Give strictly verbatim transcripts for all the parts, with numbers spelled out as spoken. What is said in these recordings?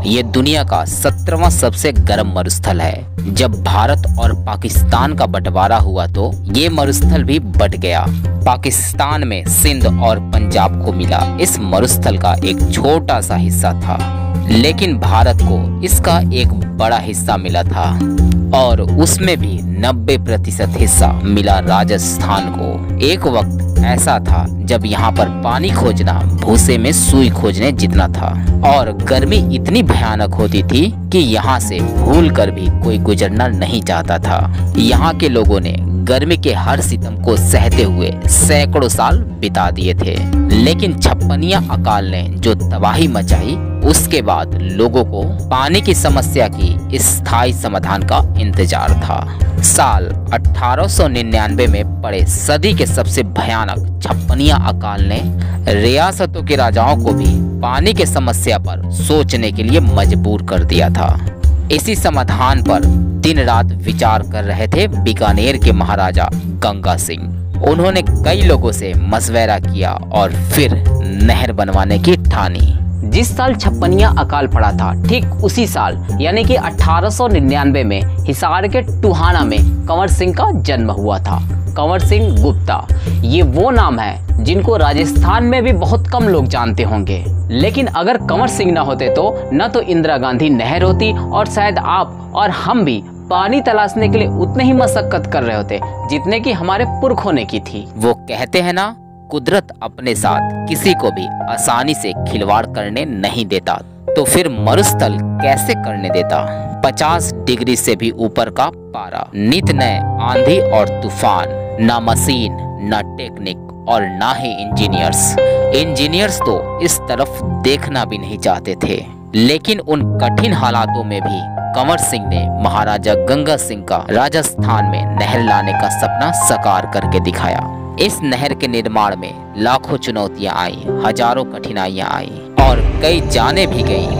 ये दुनिया का सत्रहवां सबसे गर्म मरुस्थल है। जब भारत और पाकिस्तान का बंटवारा हुआ तो ये मरुस्थल भी बट गया। पाकिस्तान में सिंध और पंजाब को मिला। इस मरुस्थल का एक छोटा सा हिस्सा था, लेकिन भारत को इसका एक बड़ा हिस्सा मिला था और उसमें भी नब्बे प्रतिशत हिस्सा मिला राजस्थान को। एक वक्त ऐसा था जब यहाँ पर पानी खोजना भूसे में सुई खोजने जितना था और गर्मी इतनी भयानक होती थी कि यहाँ से भूल कर भी कोई गुजरना नहीं चाहता था। यहाँ के लोगों ने गर्मी के हर सितम को सहते हुए सैकड़ों साल बिता दिए थे, लेकिन छप्पनिया अकाल ने जो तबाही मचाई, उसके बाद लोगों को पानी की समस्या की स्थायी समाधान का इंतजार था। साल अठारह सौ निन्यानवे में पड़े सदी के सबसे भयानक छप्पनिया अकाल ने रियासतों के राजाओं को भी पानी के समस्या पर सोचने के लिए मजबूर कर दिया था। इसी समाधान पर दिन रात विचार कर रहे थे बीकानेर के महाराजा गंगा सिंह। उन्होंने कई लोगों से मशवरा किया और फिर नहर बनवाने की ठानी। जिस साल छप्पनिया अकाल पड़ा था, ठीक उसी साल यानी कि अठारह सौ निन्यानवे में हिसार के टूहाना में कंवर सिंह का जन्म हुआ था। कंवर सिंह गुप्ता, ये वो नाम है जिनको राजस्थान में भी बहुत कम लोग जानते होंगे। लेकिन अगर कंवर सिंह ना होते तो न तो इंदिरा गांधी नहर होती और शायद आप और हम भी पानी तलाशने के लिए उतने ही मशक्कत कर रहे होते जितने की हमारे पुरखों ने की थी। वो कहते हैं ना, कुदरत अपने साथ किसी को भी आसानी से खिलवाड़ करने नहीं देता, तो फिर मरुस्थल कैसे करने देता। पचास डिग्री से भी ऊपर का पारा, नित नए आंधी और तूफान, ना मशीन, ना टेक्निक और ना ही इंजीनियर्स। इंजीनियर्स तो इस तरफ देखना भी नहीं चाहते थे। लेकिन उन कठिन हालातों में भी कंवर सिंह ने महाराजा गंगा सिंह का राजस्थान में नहर लाने का सपना साकार करके दिखाया। इस नहर के निर्माण में लाखों चुनौतियां आई, हजारों कठिनाइयां आई और कई जानें भी गई।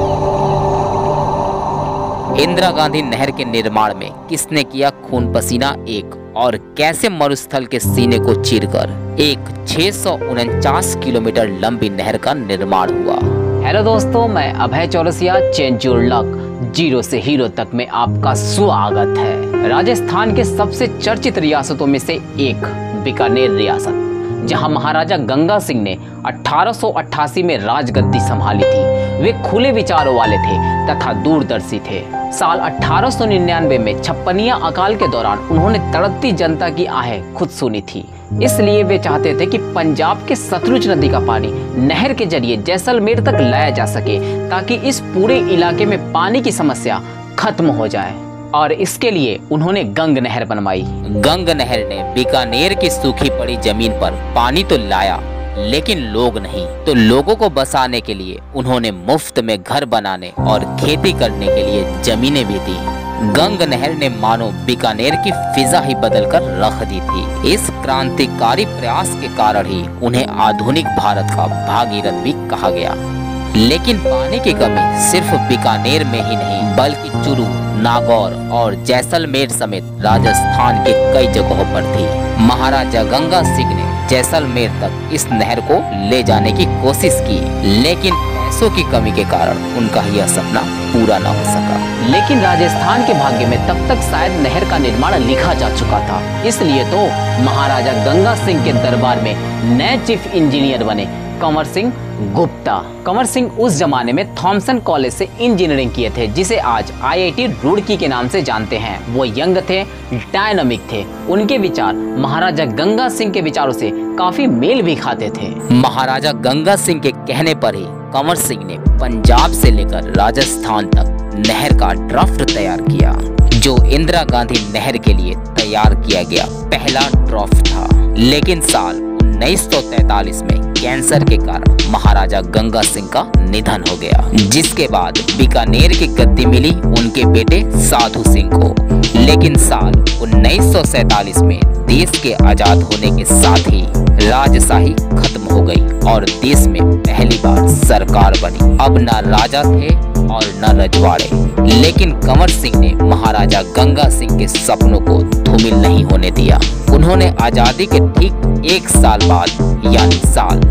इंदिरा गांधी नहर के निर्माण में किसने किया खून पसीना एक और कैसे मरुस्थल के सीने को चीरकर एक छह सौ उनचास किलोमीटर लंबी नहर का निर्माण हुआ। हेलो दोस्तों, मैं Abhay Chaurasia, change your luck zero से हीरो तक में आपका स्वागत है। राजस्थान के सबसे चर्चित रियासतों में से एक बीकानेर रियासत, जहां महाराजा गंगा सिंह ने अठारह सौ अट्ठासी में राजगद्दी संभाली थी। वे खुले विचारों वाले थे तथा दूरदर्शी थे। साल अठारह सौ निन्यानवे में छप्पनिया अकाल के दौरान उन्होंने तड़पती जनता की आहें खुद सुनी थी। इसलिए वे चाहते थे कि पंजाब के सतलुज नदी का पानी नहर के जरिए जैसलमेर तक लाया जा सके, ताकि इस पूरे इलाके में पानी की समस्या खत्म हो जाए। और इसके लिए उन्होंने गंग नहर बनवाई। गंग नहर ने बीकानेर की सूखी पड़ी जमीन पर पानी तो लाया, लेकिन लोग नहीं। तो लोगों को बसाने के लिए उन्होंने मुफ्त में घर बनाने और खेती करने के लिए जमीनें भी दी। गंग नहर ने मानो बीकानेर की फिजा ही बदल कर रख दी थी। इस क्रांतिकारी प्रयास के कारण ही उन्हें आधुनिक भारत का भागीरथ भी कहा गया। लेकिन पानी की कमी सिर्फ बीकानेर में ही नहीं, बल्कि चुरू, नागौर और जैसलमेर समेत राजस्थान के कई जगहों पर थी। महाराजा गंगा सिंह ने जैसलमेर तक इस नहर को ले जाने की कोशिश की, लेकिन पैसों की कमी के कारण उनका यह सपना पूरा न हो सका। लेकिन राजस्थान के भाग्य में तब तक शायद नहर का निर्माण लिखा जा चुका था। इसलिए तो महाराजा गंगा सिंह के दरबार में नए चीफ इंजीनियर बने कंवर सिंह गुप्ता। कंवर सिंह उस जमाने में थॉमसन कॉलेज से इंजीनियरिंग किए थे, जिसे आज आई आई टी रुड़की के नाम से जानते हैं। वो यंग थे, डायनामिक थे। उनके विचार महाराजा गंगा सिंह के विचारों से काफी मेल भी खाते थे। महाराजा गंगा सिंह के कहने पर ही कंवर सिंह ने पंजाब से लेकर राजस्थान तक नहर का ड्राफ्ट तैयार किया, जो इंदिरा गांधी नहर के लिए तैयार किया गया पहला ड्राफ्ट था। लेकिन साल उन्नीस सौ तैतालीस में कैंसर के कारण महाराजा गंगा सिंह का निधन हो गया, जिसके बाद बीकानेर की गद्दी मिली उनके बेटे साधु सिंह को। लेकिन साल उन्नीस सौ सैतालीस में देश के आजाद होने के साथ ही राजशाही खत्म हो गई और देश में पहली बार सरकार बनी। अब न राजा थे और न रजवाड़े, लेकिन कंवर सिंह ने महाराजा गंगा सिंह के सपनों को धूमिल नहीं होने दिया। उन्होंने आजादी के ठीक एक साल बाद यानी साल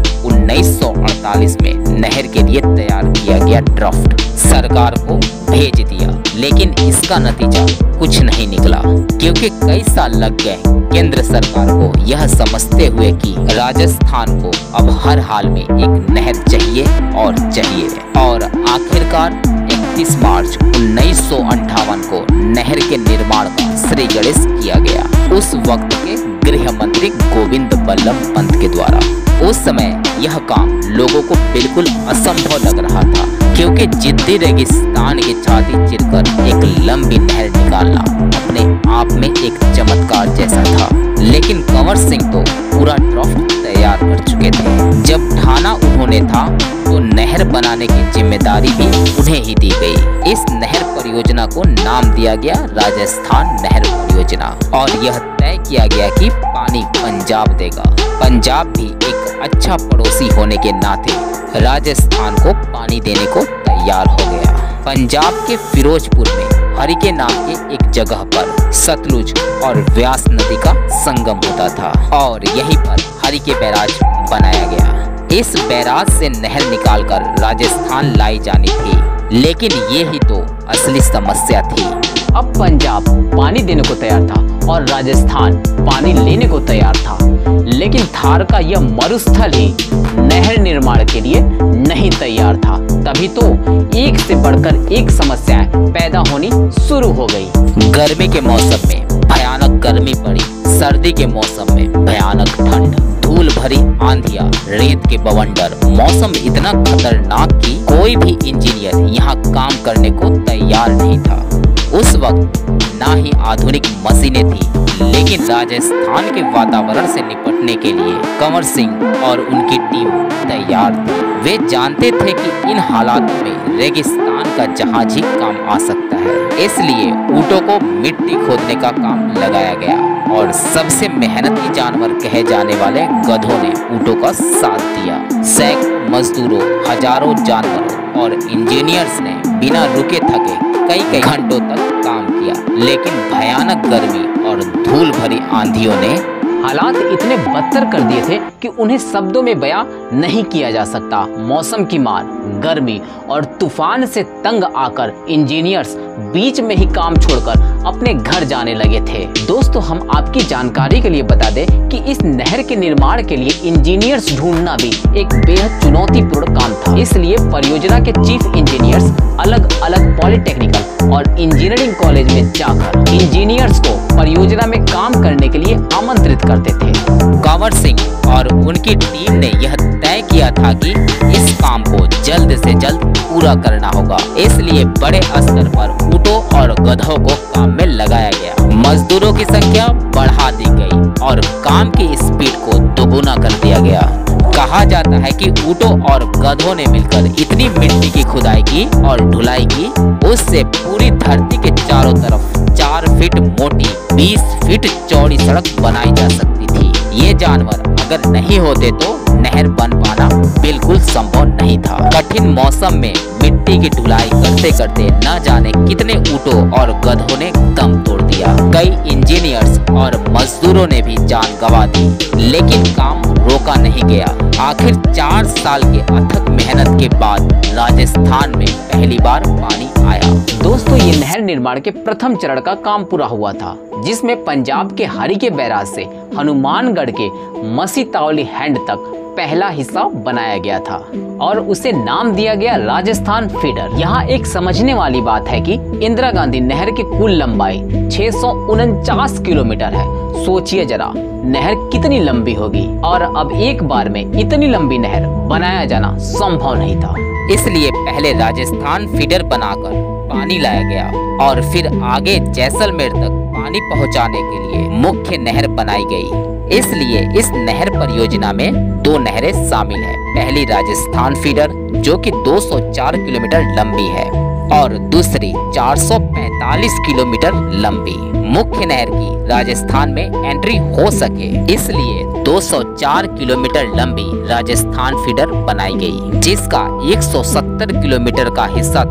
उन्नीस सौ अड़तालीस में नहर के लिए तैयार किया गया ड्राफ्ट सरकार को भेज दिया, लेकिन इसका नतीजा कुछ नहीं निकला, क्योंकि कई साल लग गए केंद्र सरकार को यह समझते हुए कि राजस्थान को अब हर हाल में एक नहर चाहिए और चाहिए। और आखिरकार इकतीस मार्च उन्नीस सौ अंठावन को नहर के निर्माण का श्री गणेश किया गया, उस वक्त के गृह मंत्री गोविंद बल्लभ पंत के द्वारा। उस समय यह काम लोगों को बिल्कुल असंभव लग रहा था, क्योंकि जिद्दी रेगिस्तान की छाती चिरकर एक लंबी नहर निकालना अपने आप में एक चमत्कार जैसा था। लेकिन कंवर सिंह तो पूरा ड्राफ्ट तैयार कर चुके थे। जब ठाना उन्होंने था तो नहर बनाने की जिम्मेदारी भी उन्हें ही दी गई। इस नहर परियोजना को नाम दिया गया राजस्थान नहर परियोजना, और यह तय किया गया कि पानी पंजाब देगा। पंजाब भी एक अच्छा पड़ोसी होने के नाते राजस्थान को पानी देने को तैयार हो गया। पंजाब के फिरोजपुर में हरिके नाम के एक जगह पर सतलुज और व्यास नदी का संगम होता था, और यहीं पर हरिके बैराज बनाया गया। इस बैराज से नहर निकालकर राजस्थान लाई जानी थी, लेकिन ये ही तो असली समस्या थी। अब पंजाब पानी देने को तैयार था और राजस्थान पानी लेने को तैयार था, लेकिन थार का यह मरुस्थल ही नहर निर्माण के लिए नहीं तैयार था। तभी तो एक से बढ़कर एक समस्याएं पैदा होनी शुरू हो गई। गर्मी के मौसम में भयानक गर्मी पड़ी, सर्दी के मौसम में भयानक ठंड, धूल भरी आंधियां, रेत के बवंडर, मौसम इतना खतरनाक कि कोई भी इंजीनियर यहाँ काम करने को तैयार नहीं था। उस वक्त ना ही आधुनिक मशीनें थी, लेकिन राजस्थान के वातावरण से निपटने के लिए कंवर सिंह और उनकी टीम तैयार थी। वे जानते थे कि इन हालातों में रेगिस्तान का जहाज ही काम आ सकता है, इसलिए ऊँटों को मिट्टी खोदने का काम लगाया गया, और सबसे मेहनती जानवर कहे जाने वाले गधों ने ऊँटों का साथ दिया। सैकड़ों मजदूरों, हजारों जानवरों और इंजीनियर्स ने बिना रुके थके कई कई घंटों तक काम किया, लेकिन भयानक गर्मी और धूल भरी आंधियों ने हालात इतने बदतर कर दिए थे कि उन्हें शब्दों में बयां नहीं किया जा सकता। मौसम की मार, गर्मी और तूफान से तंग आकर इंजीनियर्स बीच में ही काम छोड़कर अपने घर जाने लगे थे। दोस्तों, हम आपकी जानकारी के लिए बता दें कि इस नहर के निर्माण के लिए इंजीनियर्स ढूंढना भी एक बेहद चुनौतीपूर्ण काम था। इसलिए परियोजना के चीफ इंजीनियर्स अलग अलग पॉलिटेक्निकल और इंजीनियरिंग कॉलेज में जाकर इंजीनियर्स को परियोजना में काम करने के लिए आमंत्रित करते थे। कंवर सिंह और उनकी टीम ने यह तय किया था कि इस काम को जल्द से जल्द पूरा करना होगा, इसलिए बड़े स्तर पर ऊँटों और गधों को काम में लगाया गया। मजदूरों की संख्या बढ़ा दी गई और काम की स्पीड को दोगुना कर दिया गया। कहा जाता है कि ऊँटों और गधों ने मिलकर इतनी मिट्टी की खुदाई की और ढुलाई की, उससे पूरी धरती के चारों तरफ चार फीट मोटी बीस फीट चौड़ी सड़क बनाई जा सकती थी। ये जानवर अगर नहीं होते तो नहर बन पाना बिल्कुल संभव नहीं था। कठिन मौसम में मिट्टी की ढुलाई करते करते न जाने कितने ऊँटों और गधों ने दम तोड़ दिया। कई इंजीनियर्स और मजदूरों ने भी जान गंवा दी, लेकिन काम रोका नहीं गया। आखिर चार साल के अथक मेहनत के बाद राजस्थान में पहली बार पानी आया। दोस्तों, ये नहर निर्माण के प्रथम चरण का काम पूरा हुआ था, जिसमें पंजाब के हरिके बैराज से हनुमानगढ़ के मसी तावली हैंड तक पहला हिस्सा बनाया गया था और उसे नाम दिया गया राजस्थान फीडर। यहाँ एक समझने वाली बात है कि इंदिरा गांधी नहर की कुल लंबाई छह सौ उनचास किलोमीटर है। सोचिए जरा, नहर कितनी लंबी होगी, और अब एक बार में इतनी लंबी नहर बनाया जाना संभव नहीं था। इसलिए पहले राजस्थान फीडर बनाकर पानी लाया गया और फिर आगे जैसलमेर तक पानी पहुंचाने के लिए मुख्य नहर बनाई गई। इसलिए इस नहर परियोजना में दो नहरें शामिल हैं। पहली राजस्थान फीडर जो कि दो सौ चार किलोमीटर लंबी है और दूसरी चार सौ पैंतालीस किलोमीटर लंबी। मुख्य नहर की राजस्थान में एंट्री हो सके, इसलिए दो सौ चार किलोमीटर लंबी राजस्थान फीडर बनाई गई, जिसका एक सौ सत्तर किलोमीटर का हिस्सा तो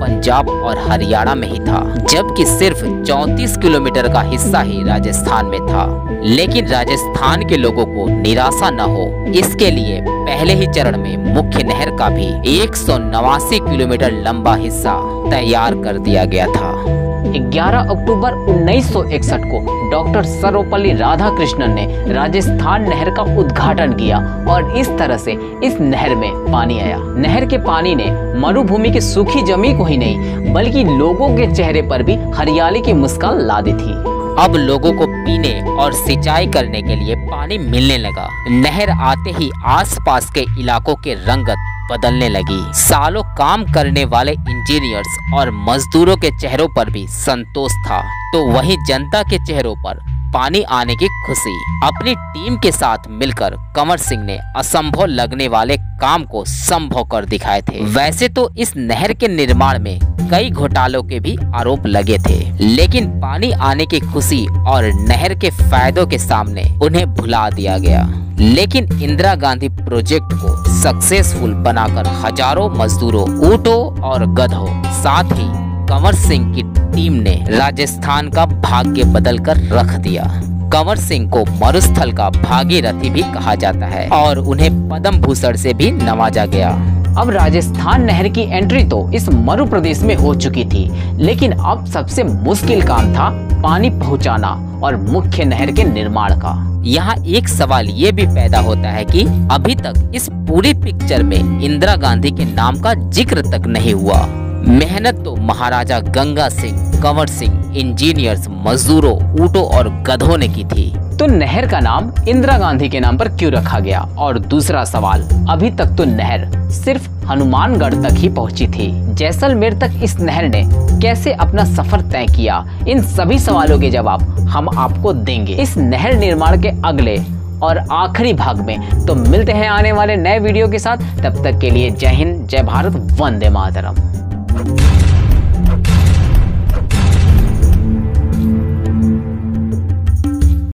पंजाब और हरियाणा में ही था, जबकि सिर्फ चौंतीस किलोमीटर का हिस्सा ही राजस्थान में था। लेकिन राजस्थान के लोगों को निराशा न हो, इसके लिए पहले ही चरण में मुख्य नहर का भी एक सौ नवासी किलोमीटर लंबा हिस्सा तैयार कर दिया गया था। ग्यारह अक्टूबर उन्नीस सौ इकसठ को डॉक्टर सर्वपल्ली राधाकृष्णन ने राजस्थान नहर का उद्घाटन किया और इस तरह से इस नहर में पानी आया। नहर के पानी ने मरुभूमि की सूखी जमीन को ही नहीं बल्कि लोगों के चेहरे पर भी हरियाली की मुस्कान ला दी थी। अब लोगों को पीने और सिंचाई करने के लिए पानी मिलने लगा। नहर आते ही आसपास के इलाकों के रंगत बदलने लगी। सालों काम करने वाले इंजीनियर्स और मजदूरों के चेहरों पर भी संतोष था, तो वहीं जनता के चेहरों पर पानी आने की खुशी। अपनी टीम के साथ मिलकर कंवर सिंह ने असंभव लगने वाले काम को संभव कर दिखाए थे। वैसे तो इस नहर के निर्माण में कई घोटालों के भी आरोप लगे थे, लेकिन पानी आने की खुशी और नहर के फायदों के सामने उन्हें भुला दिया गया। लेकिन इंदिरा गांधी प्रोजेक्ट को सक्सेसफुल बनाकर हजारों मजदूरों, ऊंटों और गधों, साथ ही कंवर सिंह की टीम ने राजस्थान का भाग्य बदलकर रख दिया। कंवर सिंह को मरुस्थल का भागीरथी भी कहा जाता है और उन्हें पद्म भूषण से भी नवाजा गया। अब राजस्थान नहर की एंट्री तो इस मरु प्रदेश में हो चुकी थी, लेकिन अब सबसे मुश्किल काम था पानी पहुंचाना और मुख्य नहर के निर्माण का। यहाँ एक सवाल ये भी पैदा होता है कि अभी तक इस पूरी पिक्चर में इंदिरा गांधी के नाम का जिक्र तक नहीं हुआ। मेहनत तो महाराजा गंगा सिंह, कंवर सिंह, इंजीनियर्स, मजदूरों, ऊंटों और गधों ने की थी। तो नहर का नाम इंदिरा गांधी के नाम पर क्यों रखा गया? और दूसरा सवाल, अभी तक तो नहर सिर्फ हनुमानगढ़ तक ही पहुंची थी। जैसलमेर तक इस नहर ने कैसे अपना सफर तय किया? इन सभी सवालों के जवाब हम आपको देंगे इस नहर निर्माण के अगले और आखिरी भाग में। तो मिलते हैं आने वाले नए वीडियो के साथ। तब तक के लिए जय हिंद, जय भारत, वंदे मातरम।